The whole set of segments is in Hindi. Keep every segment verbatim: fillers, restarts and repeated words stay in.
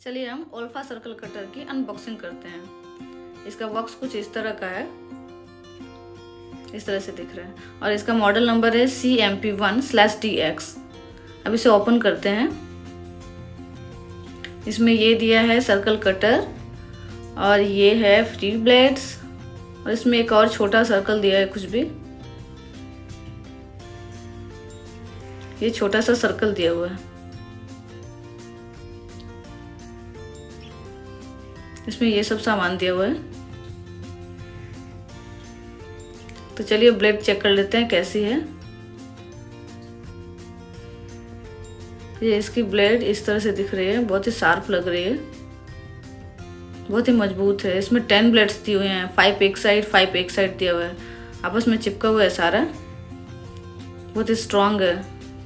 चलिए हम ओल्फा सर्कल कटर की अनबॉक्सिंग करते हैं। इसका बॉक्स कुछ इस तरह का है, इस तरह से दिख रहा है और इसका मॉडल नंबर है C M P one slash D X. अब इसे ओपन करते हैं। इसमें ये दिया है सर्कल कटर और ये है फ्री ब्लेड्स और इसमें एक और छोटा सर्कल दिया है कुछ भी, ये छोटा सा सर्कल दिया हुआ है। इसमें ये सब सामान दिया हुआ है। तो चलिए ब्लेड चेक कर लेते हैं कैसी है। ये इसकी ब्लेड इस तरह से दिख रही है, बहुत ही शार्प लग रही है, बहुत ही मजबूत है। इसमें टेन ब्लेड्स दिए हुए हैं, फाइव एक साइड फाइव एक साइड दिया हुआ है, आपस में चिपका हुआ है सारा, बहुत ही स्ट्रांग है।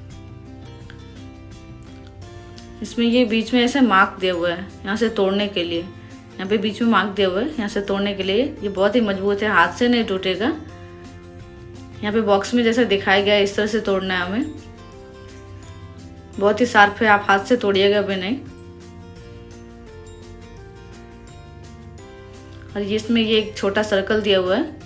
इसमें ये बीच में ऐसे मार्क दिया हुआ है यहाँ से तोड़ने के लिए, यहाँ पे बीच में मार्क दिया हुआ है यहाँ से तोड़ने के लिए। ये बहुत ही मजबूत है, हाथ से नहीं टूटेगा। यहाँ पे बॉक्स में जैसा दिखाया गया है इस तरह से तोड़ना है हमें, बहुत ही शार्प है, आप हाथ से तोड़िएगा भी नहीं। और ये इसमें ये एक छोटा सर्कल दिया हुआ है।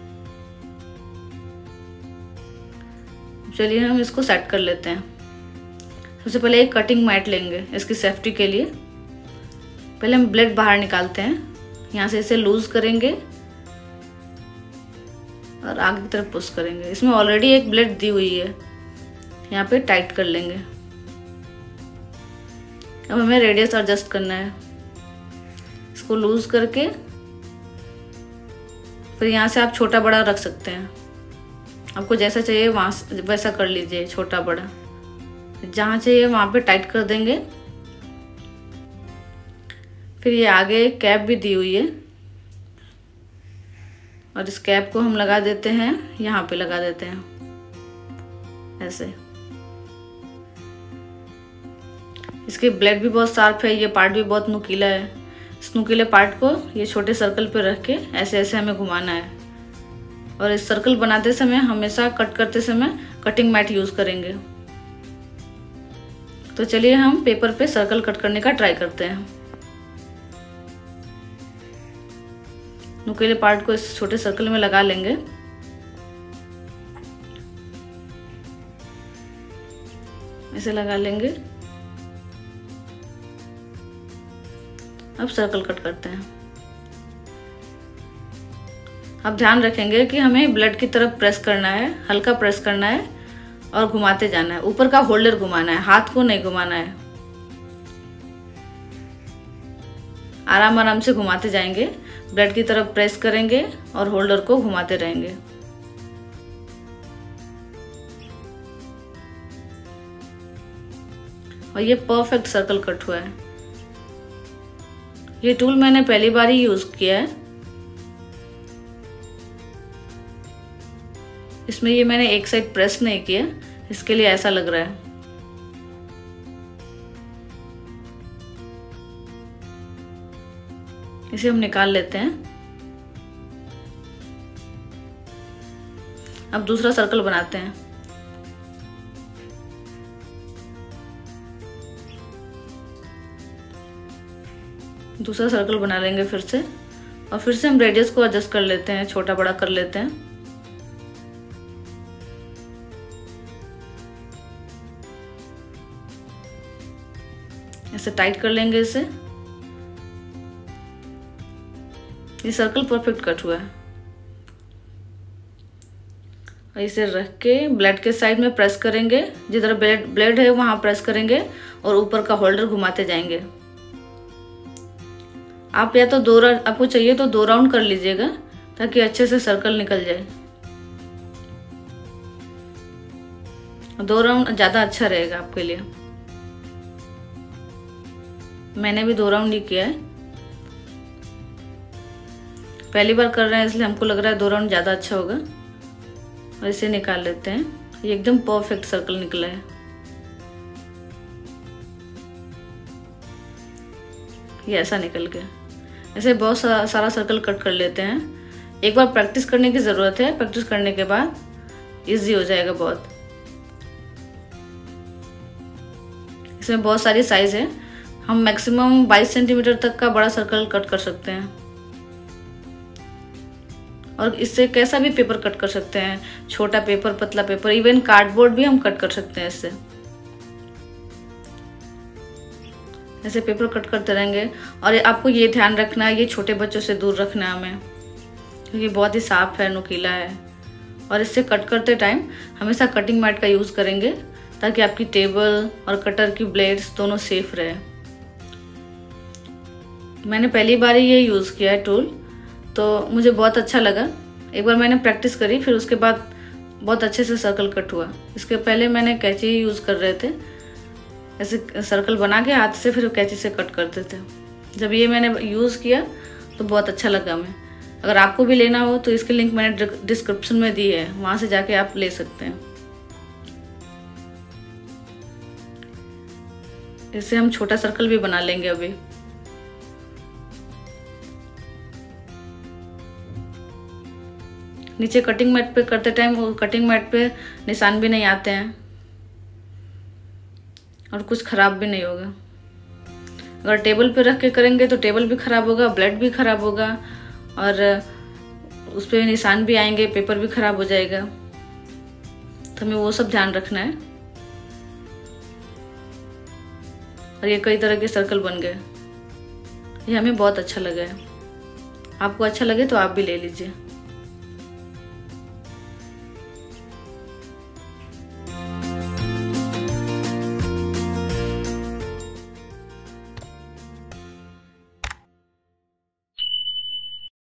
चलिए हम इसको सेट कर लेते हैं। सबसे पहले एक कटिंग मैट लेंगे इसकी सेफ्टी के लिए। पहले हम ब्लेड बाहर निकालते हैं, यहाँ से इसे लूज करेंगे और आगे की तरफ पुश करेंगे। इसमें ऑलरेडी एक ब्लेड दी हुई है, यहाँ पे टाइट कर लेंगे। अब हमें रेडियस एडजस्ट करना है, इसको लूज करके फिर यहाँ से आप छोटा बड़ा रख सकते हैं, आपको जैसा चाहिए वहाँ वैसा कर लीजिए, छोटा बड़ा जहाँ चाहिए वहाँ पे टाइट कर देंगे। फिर ये आगे कैप भी दी हुई है और इस कैप को हम लगा देते हैं, यहाँ पे लगा देते हैं ऐसे। इसकी ब्लेड भी बहुत शार्प है, ये पार्ट भी बहुत नुकीला है। इस नुकीले पार्ट को ये छोटे सर्कल पे रख के ऐसे ऐसे हमें घुमाना है और इस सर्कल बनाते समय हमेशा कट करते समय कटिंग मैट यूज करेंगे। तो चलिए हम पेपर पे सर्कल कट करने का ट्राई करते हैं। नुकीले पार्ट को इस छोटे सर्कल में लगा लेंगे। ऐसे लगा लेंगे। अब सर्कल कट करते हैं। अब ध्यान रखेंगे कि हमें ब्लेड की तरफ प्रेस करना है, हल्का प्रेस करना है और घुमाते जाना है। ऊपर का होल्डर घुमाना है, हाथ को नहीं घुमाना है। आराम आराम से घुमाते जाएंगे, ब्लेड की तरफ प्रेस करेंगे और होल्डर को घुमाते रहेंगे। और ये परफेक्ट सर्कल कट हुआ है। ये टूल मैंने पहली बार ही यूज किया है। इसमें ये मैंने एक साइड प्रेस नहीं किया, इसके लिए ऐसा लग रहा है। इसे हम निकाल लेते हैं। अब दूसरा सर्कल बनाते हैं। दूसरा सर्कल बना लेंगे फिर से और फिर से हम रेडियस को एडजस्ट कर लेते हैं, छोटा बड़ा कर लेते हैं। ऐसे टाइट कर लेंगे इसे। ये सर्कल परफेक्ट कट हुआ है। और इसे रख के ब्लेड के साइड में प्रेस करेंगे, जिधर ब्लेड ब्लेड है वहां प्रेस करेंगे और ऊपर का होल्डर घुमाते जाएंगे। आप या तो दो राउंड, आपको चाहिए तो दो राउंड कर लीजिएगा ताकि अच्छे से सर्कल निकल जाए। दो राउंड ज्यादा अच्छा रहेगा आपके लिए। मैंने भी दो राउंड ही किया है, पहली बार कर रहे हैं इसलिए हमको लग रहा है दो राउंड ज्यादा अच्छा होगा। और इसे निकाल लेते हैं। ये एकदम परफेक्ट सर्कल निकला है। ये ऐसा निकल गया। ऐसे बहुत सा, सारा सर्कल कट कर लेते हैं। एक बार प्रैक्टिस करने की जरूरत है, प्रैक्टिस करने के बाद इजी हो जाएगा बहुत। इसमें बहुत सारी साइज है, हम मैक्सिमम बाईस सेंटीमीटर तक का बड़ा सर्कल कट कर सकते हैं। और इससे कैसा भी पेपर कट कर सकते हैं, छोटा पेपर, पतला पेपर, इवन कार्डबोर्ड भी हम कट कर सकते हैं इससे। ऐसे पेपर कट करते रहेंगे। और आपको ये ध्यान रखना है, ये छोटे बच्चों से दूर रखना है हमें, क्योंकि बहुत ही साफ है, नुकीला है। और इससे कट करते टाइम हमेशा कटिंग मैट का यूज़ करेंगे, ताकि आपकी टेबल और कटर की ब्लेड्स दोनों सेफ रहे। मैंने पहली बार ही ये यूज़ किया है टूल, तो मुझे बहुत अच्छा लगा। एक बार मैंने प्रैक्टिस करी, फिर उसके बाद बहुत अच्छे से सर्कल कट हुआ। इसके पहले मैंने कैंची ही यूज़ कर रहे थे, ऐसे सर्कल बना के हाथ से फिर कैंची से कट करते थे। जब ये मैंने यूज़ किया तो बहुत अच्छा लगा हमें। अगर आपको भी लेना हो तो इसकी लिंक मैंने डिस्क्रिप्शन में दी है, वहाँ से जाके आप ले सकते हैं। इससे हम छोटा सर्कल भी बना लेंगे अभी। नीचे कटिंग मैट पे करते टाइम वो कटिंग मैट पे निशान भी नहीं आते हैं और कुछ ख़राब भी नहीं होगा। अगर टेबल पे रख के करेंगे तो टेबल भी ख़राब होगा, ब्लेड भी ख़राब होगा और उस पर निशान भी आएंगे, पेपर भी ख़राब हो जाएगा। तो हमें वो सब ध्यान रखना है। और ये कई तरह के सर्कल बन गए, ये हमें बहुत अच्छा लगा है। आपको अच्छा लगे तो आप भी ले लीजिए।